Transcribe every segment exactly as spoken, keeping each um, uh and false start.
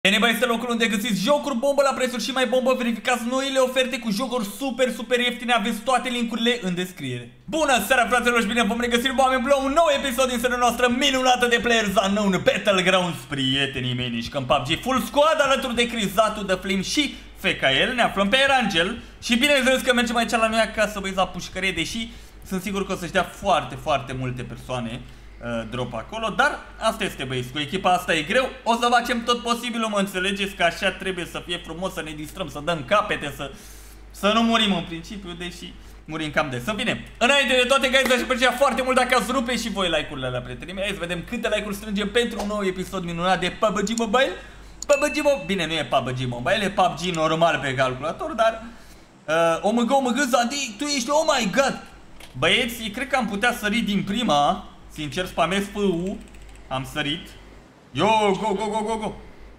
Eneba este locul unde găsiți jocuri bombă la prețuri și mai bombă. Verificați noile oferte cu jocuri super, super ieftine. Aveți toate linkurile în descriere. Bună seara, fraților, și bine vom regăsi oameni la un nou episod din seria noastră minunată de Players Unknown Battlegrounds, prietenii mei, nici în P U B G Full Squad, alături de Crizatu, The Flame și Fecael. Ne aflăm pe Erangel și bineînțeles că mergem aici la noi acasă, băieți, la pușcărie, deși sunt sigur că o să-și dea foarte, foarte multe persoane uh, drop acolo. Dar asta este, băieți, cu echipa asta e greu. O să facem tot posibilul, mă înțelegeți, că așa trebuie să fie frumos, să ne distrăm, să dăm capete, să, să nu murim în principiu, deși murim cam des. Să bine, înainte de toate, guys, aș aprecia foarte mult dacă ați rupe și voi like-urile la prietenii mei. Hai să vedem câte like-uri strângem pentru un nou episod minunat de P U B G Mobile. P U B G Mobile, bine, nu e P U B G Mobile, e P U B G normal pe calculator, dar uh, O M G, O M G, Zandi, tu ești, oh my god. Băieți, cred că am putea sări din prima. Sincer, spamez F U. Am sărit. Yo, go, go, go, go, go.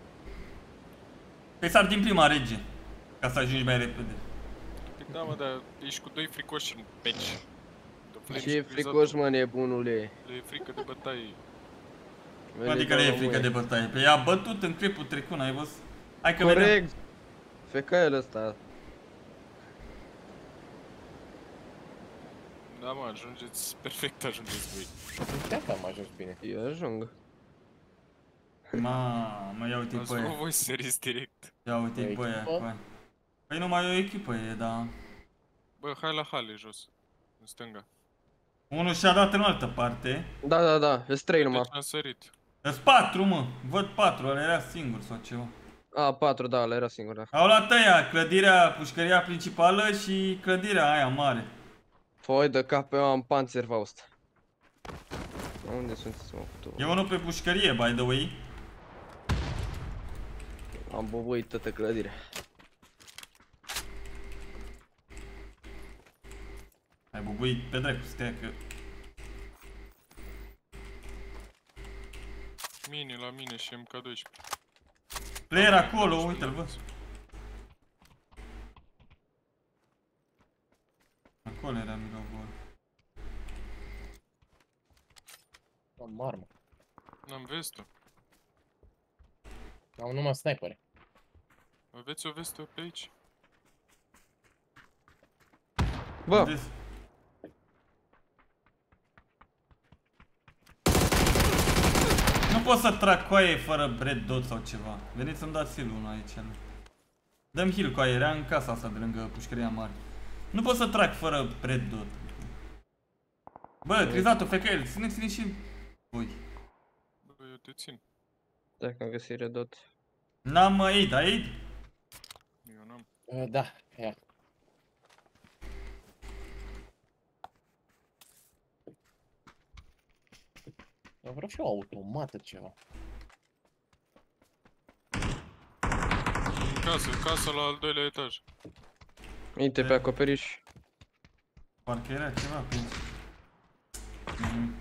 Pe sar din prima, rege, ca să ajungi mai repede. Da, mă, dar ești cu doi fricoși în meci. Ce fricoși, mă, nebunule? Le e frică de bătaie. Adică le e frică de bătaie. Pe ea a bătut în clipul trecut, n-ai văzut? Hai că corect. vedem. Fecael ăsta. Da, mă, ajungeți, perfect ajungeți voi. Dacă am ajuns bine. Eu ajung. Mamă, ia uite pe aia. Ați voi seriți direct. Ia uite pe aia. Păi numai o echipă e, da. Bă, hai la hale jos, în stânga. Unul și-a dat în altă parte. Da, da, da, e trei numai. Deci am sărit. Sunt patru, mă. Văd patru, ăla era singur sau ceva. A, patru, da, ăla era singur, da. Au luat ăia, clădirea, pușcăria principală și clădirea aia mare. Foi de cap, eu am Panzerfaust. Unde sunteți, mă, tu? E unul pe pușcărie, by the way. Am bobuit toată clădirea. Ai bubuit pe dracu, stai că... Mini la mine și M K doisprezece. Player acolo, uite-l, văd. Acolo era Milovor. Am armă. N-am vestă. Am numai snipere. Aveți o vestă pe aici? Bă! Vezi? Nu pot să trag coaie fără red dot sau ceva. Veniți să-mi dați heal unul aici. Dăm heal coaie, era în casa asta de lângă pușcăria mare. Nu pot să trag fără red dot. Bă, Crizatu, Fecael, țineți-ne și voi. Bă, eu te țin. Dacă am găsit redot. N-am aid, aid? Eu n-am. Uh, da, ia. Eu vreau și o automată ceva. În casă, casă la al doilea etaj. Uite pe acoperiș. Parcă era ceva pe aici. Mm.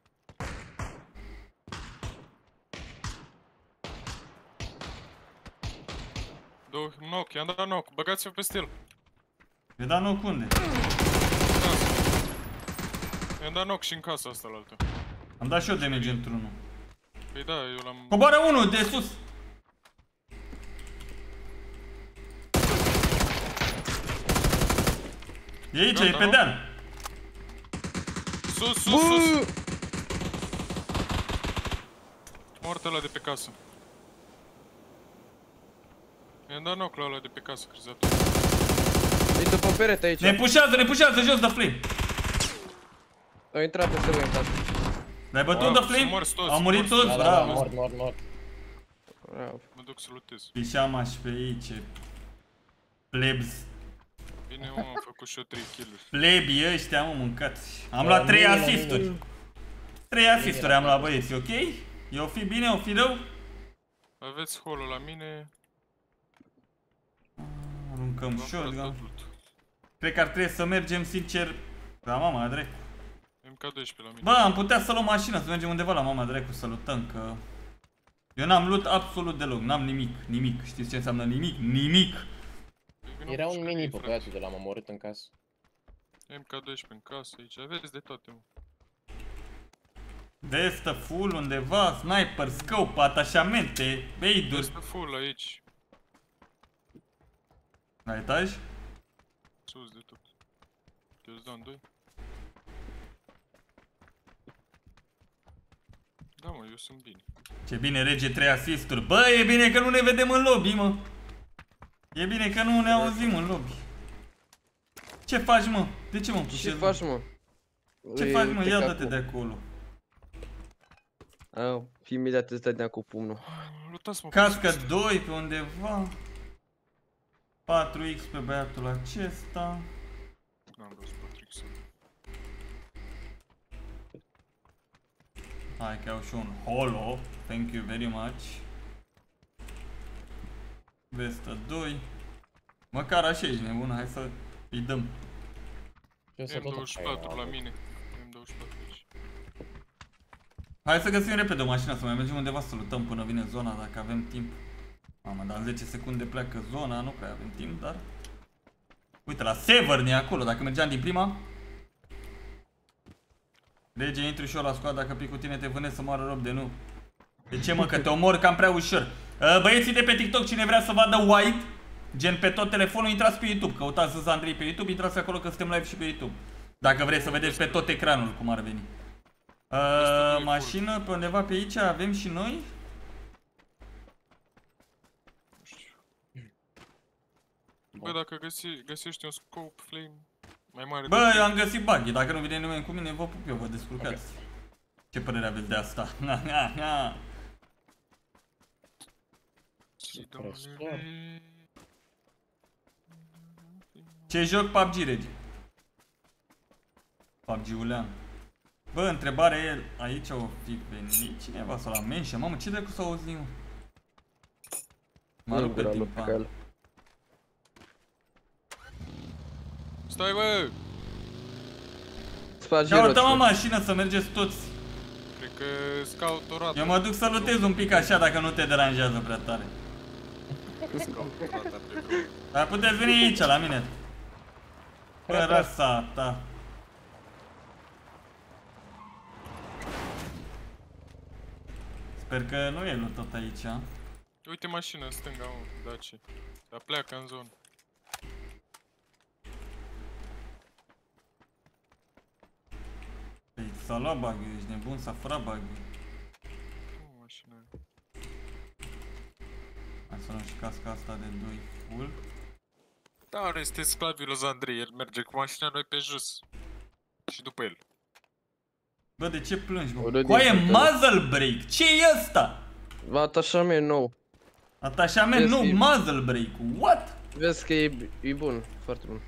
Două knock, i-am dat knock, băgați-vă peste el. Mi-a dat knock unde? I-am dat knock și în casa asta la altă. Am dat și eu damage într-unul. Păi da, eu l-am... Coboară unul de sus! E aici, Gata, e pe nu? deal. Sus, sus, sus! Moartă ăla de pe casă. I-am dat knock la ăla de pe casă, Crizatu. Uite pe perete aici. Ne pușează, ne pușează jos de Flame. Au intrat peste voi în casă. L-ai bătut Wow, de să Flame? morți toți, Au murit morți toți, Da, da, da, bravo. mort, mort, mort. Bravo. Mă duc să lutez. Pișeama și pe aici. Plebs. Bine, mă, am făcut și eu trei kill-uri. Plebii ăștia, mă, mâncați. Am La luat trei mine, la asisturi. mine. trei asisturi am luat, băieți, ok? E o fi bine, o fi rău? Aveți holul la mine. Aruncăm v-am shotgun. dat tot loot. Cred că ar trebui să mergem, sincer, la mama dracu. M K doisprezece la mine. Bă, am putea să luăm mașina, să mergem undeva la mama dracu să lutăm, că... Eu n-am loot absolut deloc, n-am nimic, nimic. Știți ce înseamnă nimic? Nimic! Era un mini pe băiatul de l-am omorât în casă. M K doisprezece în casă aici, aveți de toate, mă. Vestă full undeva, sniper, scope, atașamente, beiduri. Este full aici. La etaj? Sus de tot. Eu-ți dau în doi. Da, mă, eu sunt bine. Ce bine, rege, trei asisturi. Bă, e bine că nu ne vedem în lobby, mă. E bine că nu ne auzim în lobby. Ce faci, mă? De ce mă pușezi? Ce faci, mă? Ce faci, mă? Ia dă-te de acolo. A, imediat îți dădea cu pumnul. Lutați-mă. Cască doi pe undeva. patru X pe băiatul acesta. N-am văzut Patrick. Hai că au și un holo. Thank you very much. Vestă doi. Măcar așa ești nebună, hai să îi dăm. Eu să M tot douăzeci și patru la mine. M douăzeci și patru aici. Hai să găsim repede o mașină, să mai mergem undeva să lutăm până vine zona, dacă avem timp. Mamă, dar în zece secunde pleacă zona, nu prea avem timp, dar... Uite, la Severn e acolo, dacă mergeam din prima. Rege, intru și eu la scoadă, dacă pic cu tine te vânezi să moară rob de nu. De ce, mă, că te omor cam prea ușor. Băieții de pe TikTok, cine vrea să vadă White, gen pe tot telefonul, intrați pe YouTube. Căutați Zâz Andrei pe YouTube, intrați acolo că suntem live și pe YouTube. Dacă vreți să vedeți pe tot ecranul cum ar veni. Uh, mașină pe undeva pe aici avem și noi. Bă, dacă găsi, găsești un scope flame mai mare. Bă, eu am găsit buggy, dacă nu vine nimeni cu mine, vă pup eu, vă descurcați. Okay. Ce părere aveți de asta? Ce joc P U B G, Regi? P U B G-ulean. Bă, întrebarea e, aici o fi venit cineva sau la mention? Mamă, ce dracu s-a auzit? Mă rup pe timpan. Stai, bă! Caută mă mașină să mergeți toți. Cred că scout o rată. Eu mă duc să lutez un pic așa dacă nu te deranjează prea tare. Dar puteți veni aici la mine. Bă, rasa ta. Sper că nu e loot tot aici. Uite mașina în stânga, mă, Daci. Dar pleacă în zonă. Păi s-a luat bug-ul, ești nebun, s-a furat bug-ul. Cum mașina e? Hai să luăm și casca asta de doi full. Da, nu este sclavii lui Andrei, el merge cu mașina, noi pe jos. Și după el. Bă, de ce plângi, bă? Coaie, muzzle break, ce e ăsta? Atașament nou. Atașament nou, muzzle break, what? Vezi că e, e bun, foarte bun.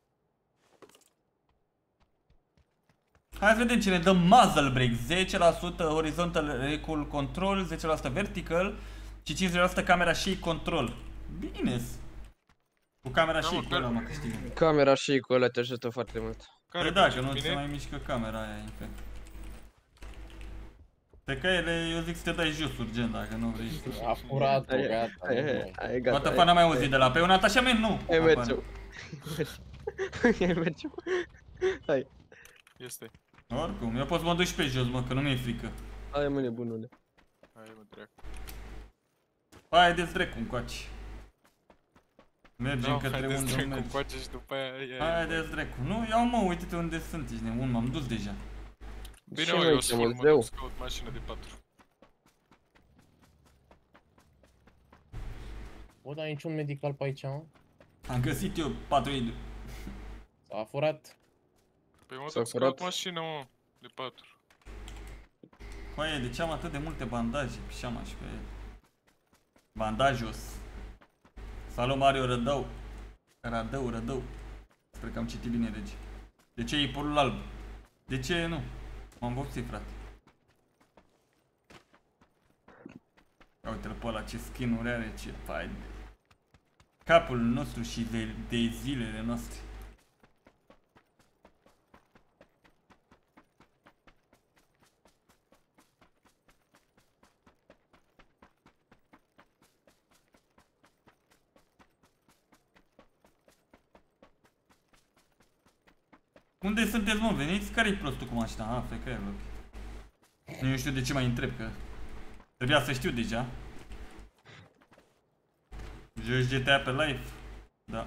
Hai să vedem ce ne dă muzzle break. zece la sută horizontal recoil control, zece la sută vertical și cincizeci la sută camera shake control. Bine. Cu camera da, shake ăla mă câștigă. Camera shake-ul ăla te ajută foarte mult. Care păi da, că nu se mai mișcă camera aia, infect. Pe caiele, eu zic să te dai jos urgent dacă nu vrei să... A furat-o, gata. Gata, fan am mai auzit de la... Pe un atașament nu! Hai mergem. Hai mergem. Hai. Este. Oricum, eu pot să mă duc și pe jos, mă, că nu mi-e frică. Hai mă nebunule. Hai mă dracu. Haideți dracu încoace. Mergem no, către unde mergi. mergi. Și după aia, haideți dracu. Nu, iau mă, uite-te unde sunt, ești nebun, m-am dus deja. Bine, mă, eu sunt mă duc să caut mașină de patru. Bă, dar niciun medical pe aici, mă? Am găsit eu patru idei. S-a furat. Păi mă duc să caut mașină, mă, de patru. Coaie, de ce am atât de multe bandaje? Pișama și pe el. Bandajos. Salut Mario Rădău. Rădău, Rădău. Sper că am citit bine, Regi. De ce e polul alb? De ce nu? M-am vopsit, frate. Uite-l pe ăla, ce skin-uri are, ce fain. Capul nostru și de, de zilele noastre. Unde sunteți, mă? Veniți? Care-i prostul cu mașina? Ah, fe că e loc. Nu știu de ce mai întreb, că trebuia să știu deja. Joci G T A pe live? Da.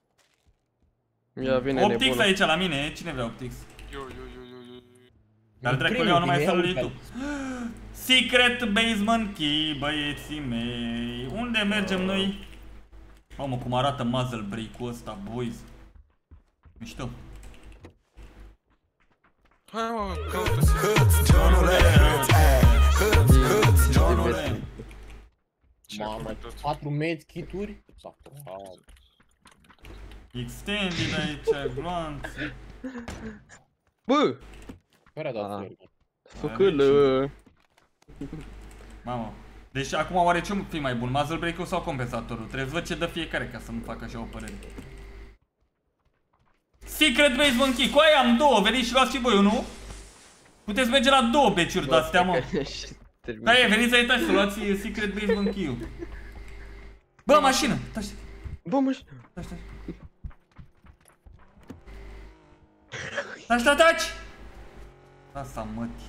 Ia vine Optix nebunul. aici la mine, cine vrea Optix? Eu, eu, eu, eu, eu. Dar dracul eu nu mai sunt YouTube. Secret Basement Key, băieții mei. Unde mergem noi? Mamă, cum arată muzzle break-ul ăsta, boys. Mișto. Hai mă, caută-se. Johnule. Mamă, patru medkit-uri? Extended aici, gloanțe. Bă! Care a dat Ah. flori? Făcâlă! Mamă. Deci acum oare ce fi mai bun, muzzle break-ul sau compensatorul? Trebuie să văd ce dă fiecare ca să-mi fac așa o părere. Secret Basement Key, cu aia am două, veniți și luați și voi unul. Puteți merge la două beciuri de-astea, mă. Da, e, veniți aici să luați Secret Basement Key-ul. Bă, mașină! Taci, Bă, mă, taci, taci. Taci, taci, taci! Asta, măti.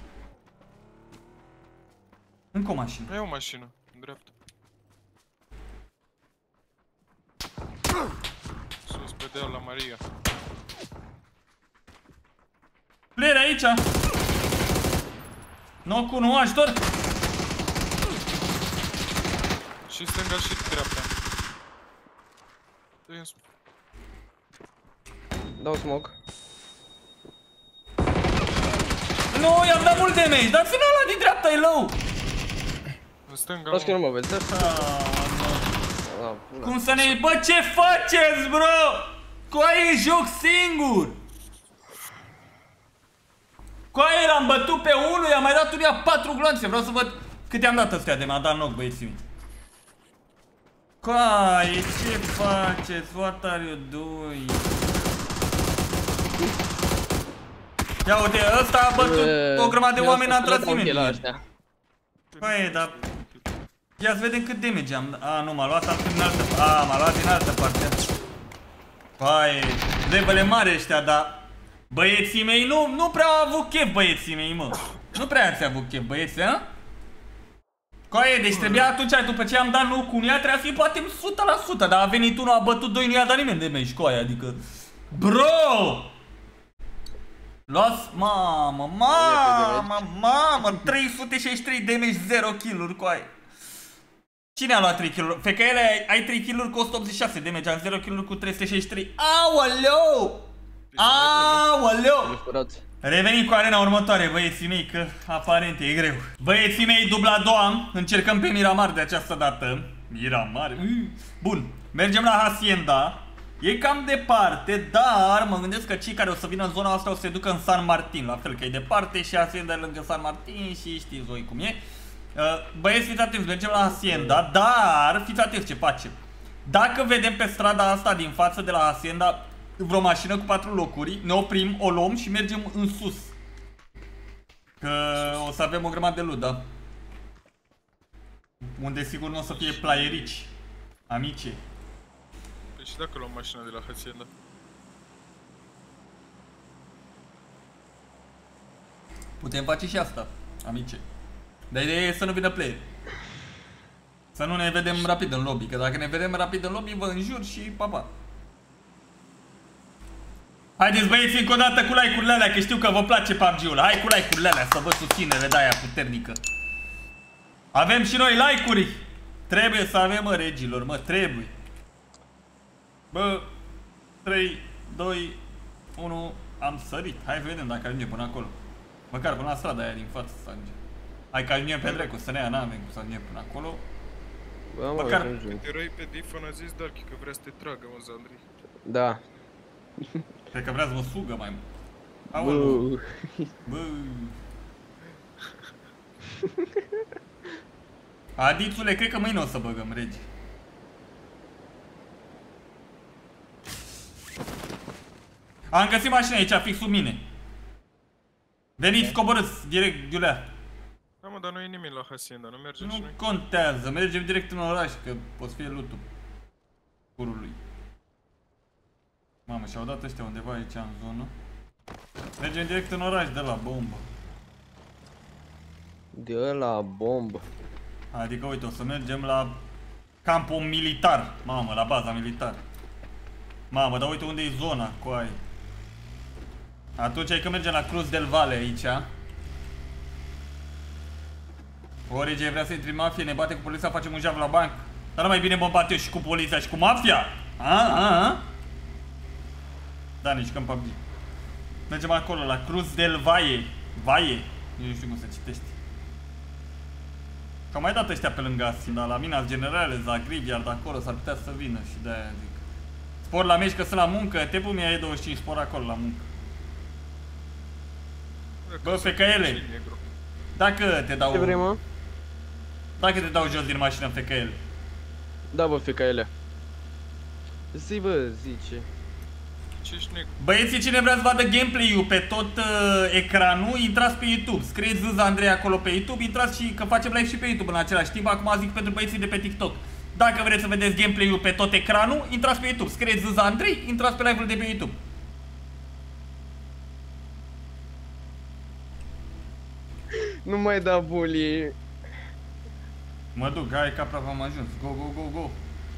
Încă o mașină. E o mașină, în dreapta. Sus, pe deal la Maria. Player aici! Knock unu, ajutor! Și stânga și dreapta. Dă-i în sp- dau smoke. Nu, i-am dat mult damage, dar finala ăla din dreapta e low! În stânga, Las că nu mă. mă vezi, da? Ah, pula. Cum să ne... Bă, ce faceți, bro? Cu aia e joc singur! Cu aia l-am bătut pe unul, i-am mai dat unuia patru gloanțe. Vreau să văd câte am dat ăstea de m-a dat knock, băieții mei. Coaie, ce faceți? What are you doing? Ia uite, ăsta a bătut o grămadă de oameni, n-a tras nimeni. Păi, dar... Ia să vedem cât damage am. A, nu, m-a luat altfel din altă... A, m-a luat din altă parte. Păi, levele mari ăștia, dar... Băieții mei, nu, nu prea au avut chef, băieții mei, mă. Nu prea ați avut chef, băieți, a? Coaie, deci trebuia atunci, după ce am dat nu cu unuia, trebuia să fie poate o sută la sută. Dar a venit unul, a bătut doi, nu i-a dat nimeni damage, coaie, adică... Bro! Luați, mamă, mamă, mamă, trei sute șaizeci și trei damage, zero kill-uri, coaie. Cine a luat trei kill-uri? Fe că ele ai, ai trei kill-uri cu o sută optzeci și șase damage, am zero kill-uri cu trei sute șaizeci și trei. Aoleu! Aoleu! Revenim cu arena următoare, băieții mei, că aparent e greu. Băieții mei, dubla a doua, încercăm pe Miramar de această dată. Miramar, bun, mergem la Hacienda. E cam departe, dar mă gândesc că cei care o să vină în zona asta o să se ducă în San Martin. La fel că e departe și Hacienda e lângă San Martin și știți voi cum e. Băieți, fiți atenți, mergem la Hacienda, dar fiți atenți ce facem. Dacă vedem pe strada asta din față de la Hacienda vreo mașină cu patru locuri, ne oprim, o luăm și mergem în sus. Că o să avem o grămadă de loot, da? Unde sigur nu o să fie playerici, amice. Păi și dacă luăm mașina de la Hacienda? Putem face și asta, amice. Dar ideea e să nu vină player. Să nu ne vedem rapid în lobby, că dacă ne vedem rapid în lobby, vă înjur și pa, pa. Haideți băieți încă o dată cu like-urile alea, că știu că vă place P U B G-ul. Hai cu like-urile alea să vă susținere de aia puternică. Avem și noi like-uri. Trebuie să avem, mă, regilor, mă, trebuie. Bă, trei, doi, unu, am sărit. Hai să vedem dacă ajungem până acolo. Măcar până la strada aia din față să ajungem. Hai că ajungem pe dracu, să ne ia, n-avem cum să ajungem până acolo. Bă, mă, Măcar- ajungem. Eroi pe Diffon a zis Darky că vrea să te tragă, mă, Zandri. Da. Cred că vrea să vă sugă mai mult. Aoleu. Bă. Bă. Adițule, cred că mâine o să băgăm, regi. Am găsit mașina aici, fix sub mine. Veniți, coborâți, direct, Giulea. Da, mă, dar nu e nimic la Hacienda, nu mergem și Nu noi. contează, mergem direct în oraș, că poți fie loot-ul curului. Mamă, și-au dat ăștia undeva aici în zonă. Mergem direct în oraș de la bombă. De ăla bombă. Adică, uite, o să mergem la campul militar. Mamă, la baza militar. Mamă, dar uite unde e zona cu aia. Atunci hai că mergem la Cruz del Valle aici. Origi vrea să intri în mafie, ne bate cu poliția, facem un jaf la banc. Dar nu mai bine mă bat eu și cu poliția și cu mafia? A, a, a? Da, nici că în P U B G. Mergem acolo, la Cruz del Valle. Valle? Eu nu știu cum se citește. Că au mai dat ăștia pe lângă Asin, dar la Minas Generale, la Graveyard, de acolo s-ar putea să vină și de-aia zic. Spor la meci că sunt la muncă, Tepu mi-a E douăzeci și cinci, spor acolo la muncă. Bă, F K L, dacă te dau... Ce vrei, mă? Dacă te dau jos din mașină în F K L. Da, bă, F K L. Zi, bă, zice. Ce ești negru? Băieții, cine vrea să vadă gameplay-ul pe tot uh, ecranul, intrați pe YouTube. Scrieți Zâza Andrei acolo pe YouTube, intrați și că facem live și pe YouTube în același timp. Acum zic pentru băieții de pe TikTok. Dacă vreți să vedeți gameplay-ul pe tot ecranul, intrați pe YouTube. Scrieți Zâza Andrei, intrați pe live-ul de pe YouTube. Nu mai da bully. Mă duc, hai că aproape am ajuns. Go, go, go, go.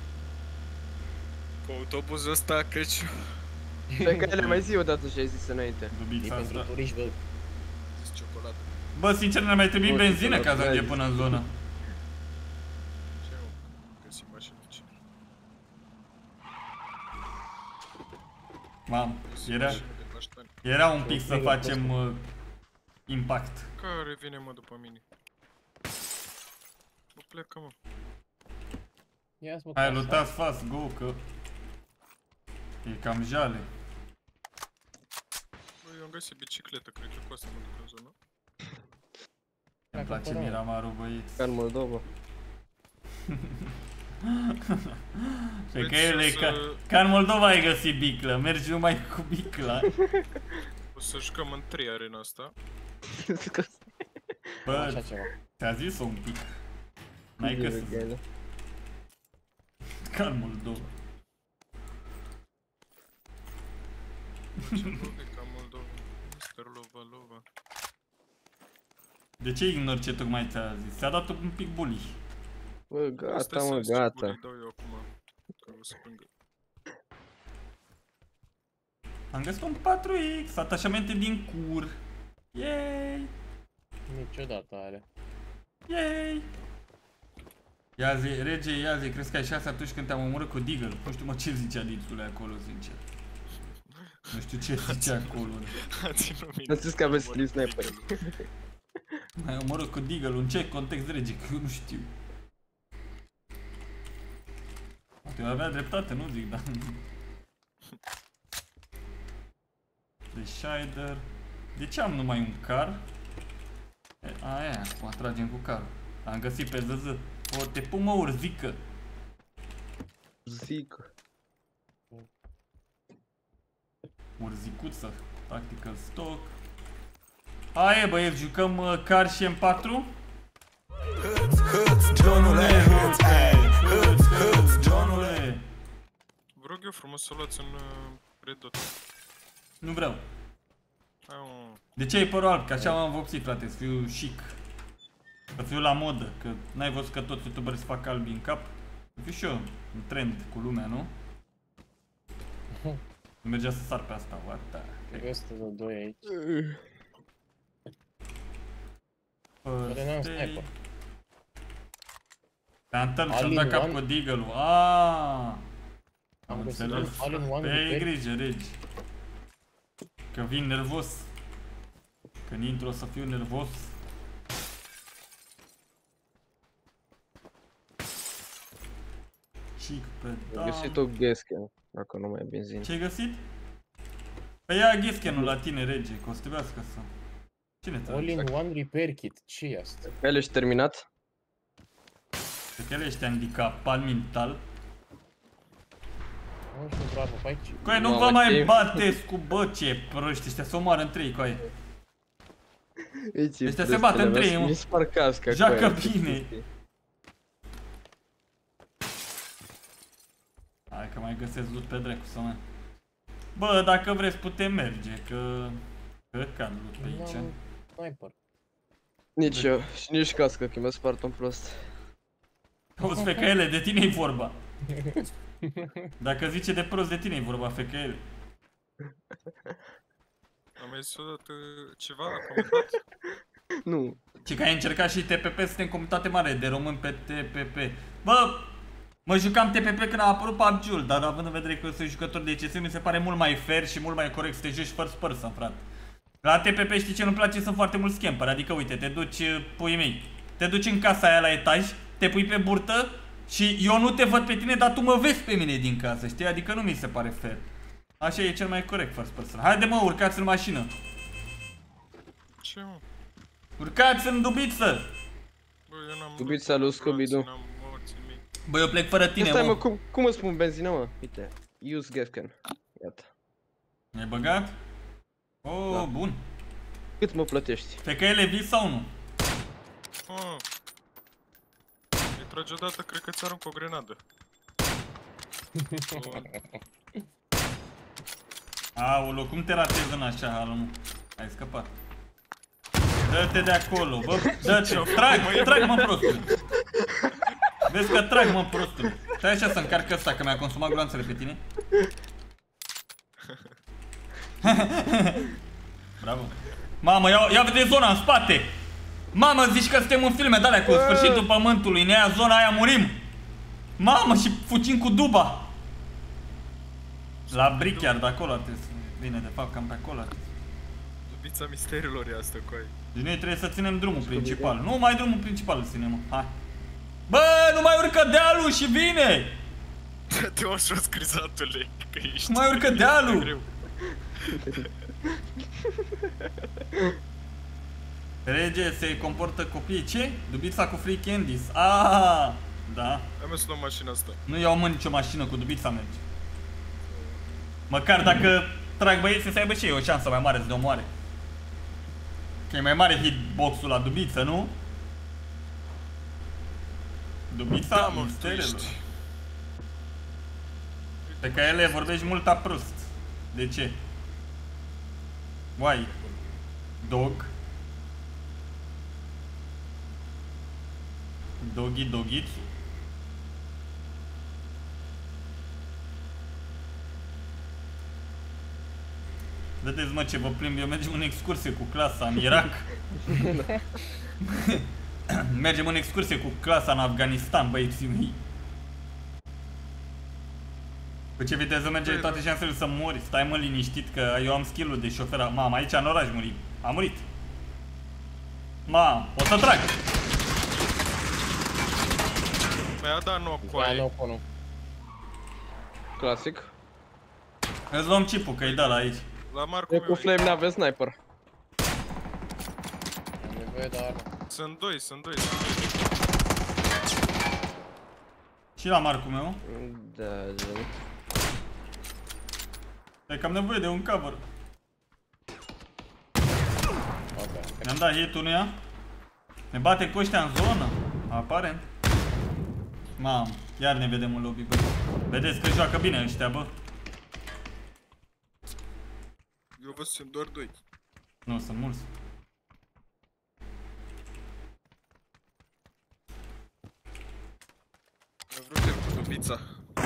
Cu autobuzul ăsta, Crăciu. Pe care mai zi odată și ai zis înainte. E Dubița pentru asta. turiști, bă. Ciocolată. Bă, sincer, ne mai trebuie Bă, benzină ce ca să ajungem bă, până în zonă. Ce mă? Găsim mașină ce? Mamă, era, Mașină de paștani. era un pic să facem uh, impact. Care vine, mă, după mine? Bă, plecă, mă. Ia-ți mă Hai, casa. lutați fast, go, că e cam jale. Bă, eu am găsit bicicletă, cred că cu asta mă duc în zonă. Îmi place Miramarul, băieți. Ca în Moldova. Pe că Deci el o e să- ca, ca în Moldova ai găsit biclă, mergi numai cu bicla. O să jucăm în trei arena asta. Bă, Așa ceva. ți-a zis-o un pic. N-ai găsit, ca în Moldova. Ce love ca Moldova. mister Lova Lova. De ce ignori ce tocmai ți-a zis? Ți-a dat un pic bully. Bă, Asta gata, mă, să-ți ce gata. bully dau eu acum. Că o să plângă. Am găsit un patru X, atașamente din cur. Yay! Niciodată are. Yay! Ia zi, rege, ia zi, crezi că ai șase atunci când te-am omorât cu Deagle? Nu știu, mă, ce zicea Ditsule acolo, sincer. Nu știu ce zicea acolo. A ținut mine. Am zis că aveți sleep sniper. M-ai omorât cu Deagle, în ce context, rege? Că eu nu știu. Poate avea dreptate, nu zic, dar... De Shider. De ce am numai un car? E, aia, acum tragem cu carul. Am găsit pe Z Z. O, te pun, mă, urzică. Zic. Urzicuță. Tactical stock. Hai, băieți, jucăm uh, car și M patru? Johnule, hâț, ey, hâț, hâț, Johnule. Vă rog eu frumos să o luați în uh, Red Dot. Nu vreau. Hai, mă. De ce ai părul alb? Că așa m-am vopsit, frate, să fiu chic. Să fiu la modă, că n-ai văzut că toți youtuberii se fac albi în cap? Să fiu și eu în trend cu lumea, nu? Nu mergea să sar pe asta, what the heck. Cred că doi aici. Poate n-am First sniper. Phantom și-am All dat in cap one? cu Deagle-ul. Aaaa! Am Am găsit înțeles. all in one Pe ai repair. grijă, regi. Că vin nervos. Când intru o să fiu nervos. Chic pe Am găsit o Gesken, dacă nu mai e benzină. Ce ai găsit? Păi ia Geskenul la tine, rege, că o să trebuiască să... Cine te All in one repair kit. Ce e asta? Pe ele și terminat? Pe că ele ești handicapat mental. Nu știu, bravo, pe aici. Coaie, nu Mamă, vă mai ce- bateți cu bă, ce proști, ăștia se omoară în trei, coaie. Aici Ăștia se bat în trei, mă. Mi spar casca. Joacă cu aia. bine. Hai că mai găsesc loot pe dracu să mă... Bă, dacă vreți putem merge, că... Că cad loot pe aici. N-am sniper. Nici eu, și nici cască, că mi-a spart un prost. Auzi, fecăele, de tine e vorba. Dacă zice de prost, de tine e vorba, fecăele. Am mai zis odată ceva la comentat? Nu. Și că ai încercat și T P P, suntem comunitate mare de români pe T P P. Bă, mă jucam T P P când a apărut P U B G-ul, dar având în vedere că eu sunt jucător de C S, mi se pare mult mai fair și mult mai corect să te joci first person, frate. La T P P știi ce nu-mi place? Sunt foarte mulți scamperi, adică uite, te duci, puii mei, te duci în casa aia la etaj, te pui pe burtă și eu nu te văd pe tine, dar tu mă vezi pe mine din casă, știi? Adică nu mi se pare fair. Așa e cel mai corect first person. Haide mă, urcați în mașină. Ce mă? Urcați în dubiță. Bă, eu n-am... Dubița lui Scooby-Doo. N-am morți în mine. Bă, eu plec fără tine, Stai mă, mă. cum, cum îți spun benzina, mă? Uite, use Gefken. Iată. Mi-ai băgat? Oh, Da. bun. Cât mă plătești? Fecăele vii sau nu? Ah. Îi trage odată, cred că ți arunc o grenadă. Aolo, cum te ratezi în așa hală, mă? Ai scăpat. Dă-te de acolo, bă, dă-te, trag, trag mă prostule. Vezi că trag mă prostule. Stai așa să încarc ăsta, că mi-a consumat gloanțele pe tine. Bravo. Mamă, ia, ia vede zona în spate. Mamă, zici că suntem în filme de-alea cu sfârșitul pământului. Ne ia zona aia, murim. Mamă, și fugim cu duba. La bric chiar de acolo ar trebui să vine, de fapt, cam pe acolo ar trebui. Dubița misterilor e asta cu ai. Deci noi trebuie să ținem drumul principal. Nu mai drumul principal îl ținem, mă. Hai. Bă, nu mai urcă dealul și vine! Te o jos, crizatule, că ești... Nu mai urcă dealul! Rege se comportă copiii. Ce? Dubița cu free candies. Ah, da. Hai mă să luăm mașina asta. Nu iau mă nicio mașină, cu dubița merge. Măcar dacă trag băieții să aibă și ei o șansă mai mare să ne omoare. Că e mai mare hitbox-ul la dubiță, nu? Dubița Da, mă, tu misterelor. ești. Pe că ele vorbești mult prost. De ce? Why? Dog. Doggy dogitsu. Vedeți mă ce vă plimb, eu mergem în excursie cu clasa în Irak. Mergem în excursie cu clasa în Afganistan, băieții mei. Cu ce viteză merge, toate șansele să mori. Stai mă liniștit că eu am skill-ul de șofer. Mamă, aici în oraș muri. A murit. Mamă, o să trag. Mai a dat nou cu Da, aia. nu, nu. Clasic. Îți luăm chipul, că-i dă la aici. La Marcu Eu cu meu. flame n-avea sniper. Am nevoie de armă. Sunt doi, sunt doi. Și la marcul meu. Da, da. Stai că am nevoie de un cover. Ok. Ne-am dat hit unuia. Ne bate cu ăștia în zonă. Aparent. Mamă, iar ne vedem în lobby, bă. Vedeți că joacă bine ăștia, bă. Eu văd sunt doar doi. Nu, sunt mulți. Eu vreau să cu dubița.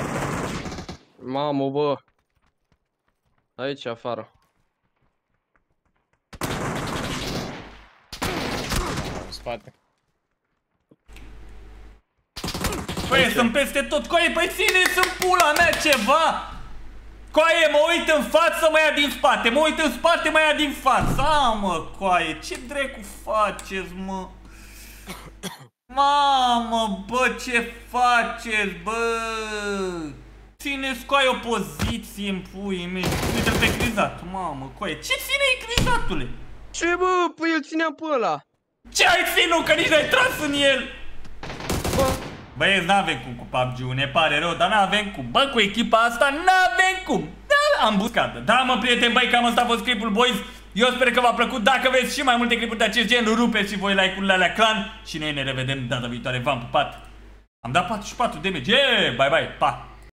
Mamă, bă. Aici, afară. În spate. Păi, sunt peste tot. Coaie, păi țineți în pula mea ceva! Coaie, mă uit în față, mă ia din spate. Mă uit în spate, mă ia din față. A, mă, coaie, ce dracu faceți, mă? Mamă, bă, ce faceți, bă? Țineți, coaie, o poziție în puii mei. Uite-l pe crizat. Mamă, coaie, ce ține-i crizatule? Ce, bă? Păi el ținea pe ăla. Ce ai ținut, că nici n-ai tras în el? Bă. Băieți, n-avem cum cu P U B G-ul, ne pare rău, dar n-avem cum. Bă, cu echipa asta n-avem cum. Da, am buscat. Da, mă, prieteni, băi, cam ăsta a fost clipul, boys. Eu sper că v-a plăcut. Dacă vreți și mai multe clipuri de acest gen, rupeți și voi like-urile alea clan. Și noi ne revedem data viitoare. V-am pupat. Am dat patruzeci și patru de damage. Yeah, bye, bye, pa.